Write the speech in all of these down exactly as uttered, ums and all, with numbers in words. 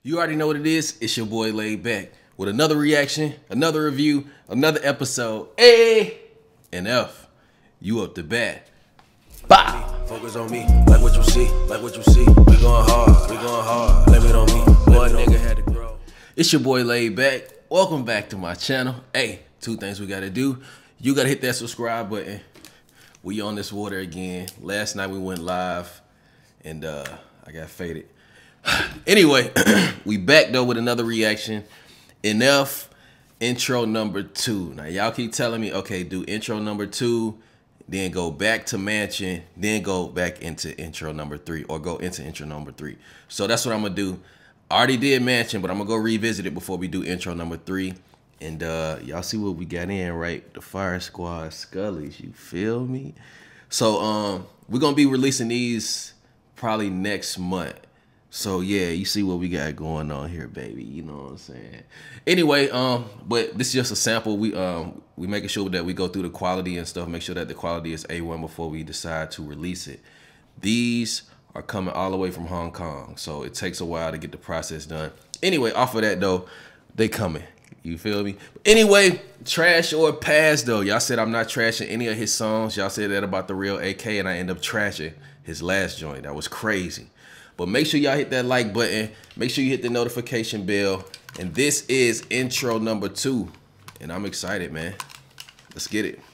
You already know what it is. It's your boy Laid Back with another reaction, another review, another episode. A and F, you up to bat. Bye. Focus on me, like what you see, like what you see. We going hard, we going hard. Blame it on me. Boy, nigga had to grow. It's your boy Laid Back. Welcome back to my channel. Hey, two things we gotta do. You gotta hit that subscribe button. We on this water again. Last night we went live, and uh, I got faded. Anyway, we back though with another reaction. N F intro number two. Now y'all keep telling me, okay, do intro number two, then go back to Mansion, then go back into intro number three, or go into intro number three. So that's what I'm gonna do. I already did Mansion, but I'm gonna go revisit it before we do intro number three. And uh, y'all see what we got in, right? The Fire Squad Scullies, you feel me? So um, we're gonna be releasing these probably next month. So yeah, you see what we got going on here, baby. You know what I'm saying? Anyway, um, but this is just a sample. We um we making sure that we go through the quality and stuff, make sure that the quality is A one before we decide to release it. These are coming all the way from Hong Kong, so it takes a while to get the process done. Anyway, off of that though, they coming. You feel me? Anyway, trash or pass though. Y'all said I'm not trashing any of his songs. Y'all said that about the real A K, and I end up trashing his last joint. That was crazy. But make sure y'all hit that like button. Make sure you hit the notification bell. And this is intro number two. And I'm excited, man. Let's get it.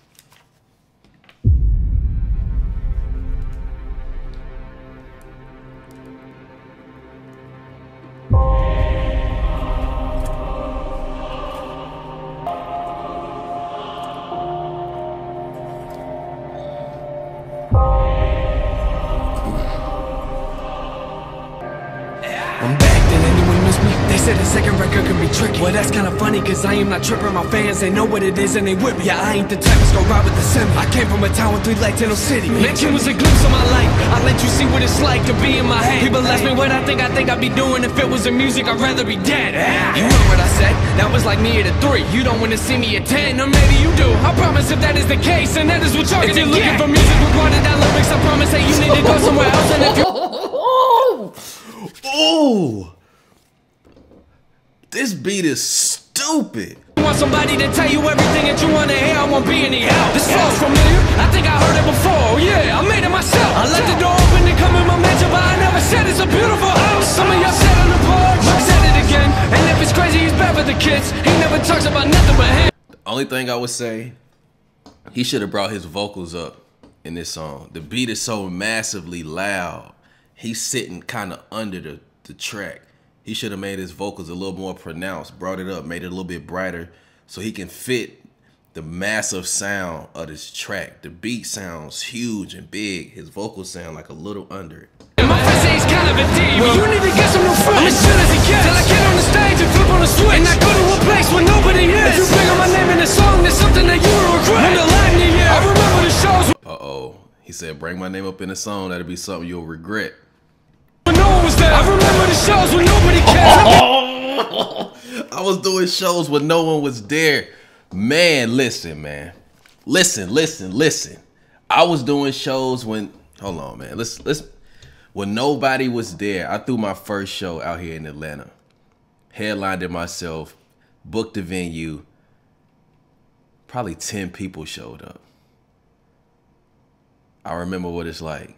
I'm back, did anyone miss me? They said the second record can be tricky. Well, that's kinda funny, cause I am not tripping. My fans, they know what it is and they with me. Yeah, I ain't the type to go ride with the semi. I came from a town with three lights in no city. Mansion was a glimpse of my life. I'll let you see what it's like to be in my head. People ask me what I think, I think I'd be doing if it was in music, I'd rather be dead. You know what I said? That was like me at a three. You don't wanna see me at ten, or maybe you do. I promise if that is the case, and that is what you're if gonna you're looking for music with watered down lyrics, I promise that you need to go somewhere else. And if you Oh, this beat is stupid. You want somebody to tell you everything that you want to hear, I won't be any help. This flow's familiar, I think I heard it before. Yeah, I made it myself. I left the door open to come in my mansion, but I never said it's a beautiful house. Some of y'all said on the porch, Mark said it again. And if it's crazy, he's bad for the kids. He never talks about nothing but him. The only thing I would say, he should have brought his vocals up in this song. The beat is so massively loud. He's sitting kind of under the, the track. He should have made his vocals a little more pronounced, brought it up, made it a little bit brighter so he can fit the massive sound of this track. The beat sounds huge and big. His vocals sound like a little under it. And my friend say he's kind of a diva. Well, you need to get some new friends. I'm as chill as he gets till I get on the stage and flip on the switch. And I go to a place where nobody is. If you bring up my name in a song, there's something that you will regret. When the lightning, yeah, I remember the shows. Uh-oh. He said, bring my name up in a song, that'll be something you'll regret. When no one was there. I remember the shows when nobody cared. I was doing shows when no one was there. Man, listen, man. Listen, listen, listen. I was doing shows when, hold on, man. Listen, listen. When nobody was there, I threw my first show out here in Atlanta. Headlined it myself, booked the venue. Probably ten people showed up. I remember what it's like.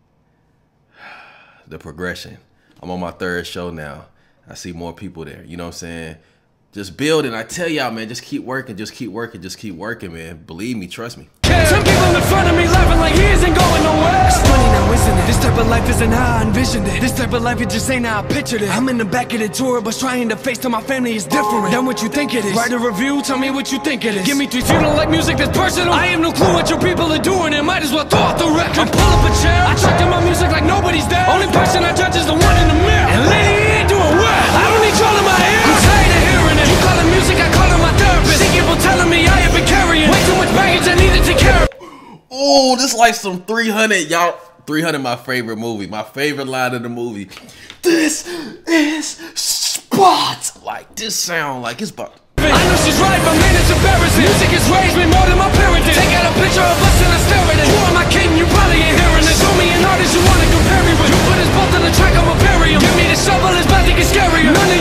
The progression. I'm on my third show now. I see more people there. You know what I'm saying? Just building. I tell y'all, man, just keep working, just keep working, just keep working, man. Believe me, trust me. Some people in front of me laughing like he isn't going nowhere. It's funny now, isn't it? This type of life isn't how I envisioned it. This type of life, it just ain't how I pictured it. I'm in the back of the tour bus trying to face to my family is different than what you think it is. Write a review, tell me what you think it is. Give me three, you don't like music that's personal. I have no clue what your people are doing and might as well throw off the record. Pull up a chair, I track to my music like nobody's there. Only person I judge is the one in the mirror. And lady, he ain't doing well. I don't need y'all in my ear. I'm tired of hearing it. You call it music, I call it my therapist. See people telling me I have been carrying way too much baggage I needed to carry. Oh, this like some three hundred, y'all. three hundred, my favorite movie. My favorite line of the movie. This is Spot. Like, this sound like it's about. I know she's right, but man, it's embarrassing. Music has raised me more than my parents did. Take out a picture of us and I stare at it. Who am I kidding? You probably ain't hearing this. Show me an artist you wanna compare me with. You put us both on the track, I'm a bury him. Give me the shovel, it's about to get scarier. None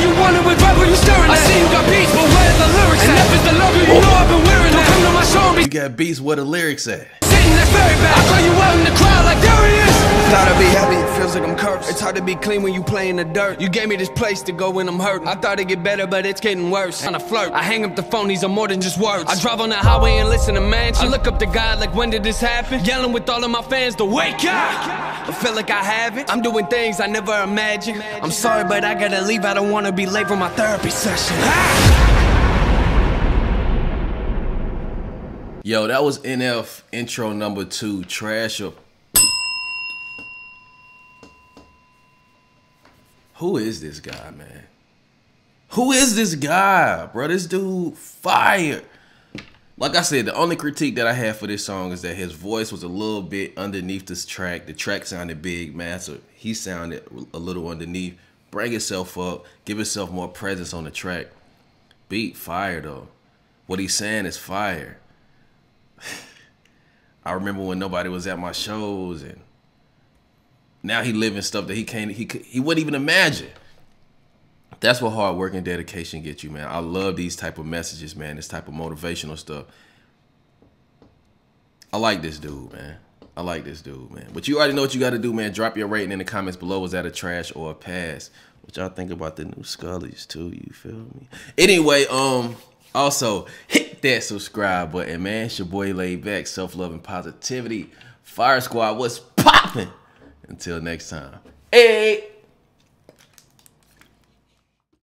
got beats where the lyrics at. Sitting that's very bad. I call you out in the crowd like there he is. Thought I'd be happy, it feels like I'm cursed. It's hard to be clean when you play in the dirt. You gave me this place to go when I'm hurting. I thought it'd get better, but it's getting worse. On a flirt, I hang up the phone, these are more than just words. I drive on the highway and listen to mansion. I look up to God like, when did this happen? Yelling with all of my fans to wake up. I feel like I haven't. I'm doing things I never imagined. I'm sorry, but I gotta leave. I don't wanna be late for my therapy session. Yo, that was N F intro number two, Trash Up. Who is this guy, man? Who is this guy, bro? This dude fire. Like I said, the only critique that I have for this song is that his voice was a little bit underneath this track. The track sounded big, man, so he sounded a little underneath. Bring yourself up. Give yourself more presence on the track. Beat fire, though. What he's saying is fire. I remember when nobody was at my shows, and now he living stuff that he can't, he he wouldn't even imagine. That's what hard work and dedication get you, man. I love these type of messages, man. This type of motivational stuff. I like this dude, man. I like this dude, man. But you already know what you got to do, man. Drop your rating in the comments below. Was that a trash or a pass? What y'all think about the new Scullies too? You feel me? Anyway, um, also hit that subscribe button, man. It's your boy Laid Back, self-love and positivity. Fire Squad, what's popping? Until next time. Hey.